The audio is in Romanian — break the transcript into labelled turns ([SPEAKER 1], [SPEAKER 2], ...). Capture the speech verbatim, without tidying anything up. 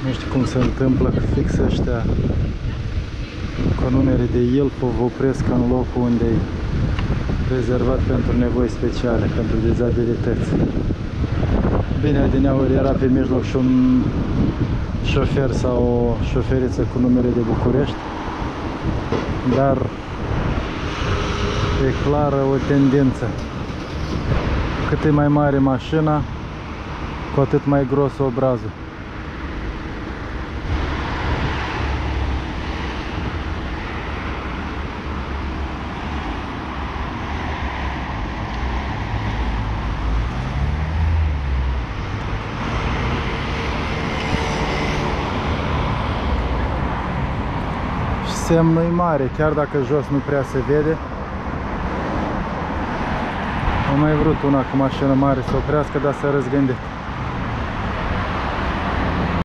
[SPEAKER 1] Nu știu cum se întâmplă că fix ăștia cu numere de Ilfov opresc în locul unde e rezervat pentru nevoi speciale, pentru dizabilități. Bine, adineauri era pe mijloc și un șofer sau o șoferiță cu numere de București, dar e clară o tendință. Cât e mai mare mașina, cu atât mai gros obrazul. Semnul e mare, chiar dacă jos nu prea se vede. Am mai vrut una cu mașină mare să oprească, dar s-a răzgândit.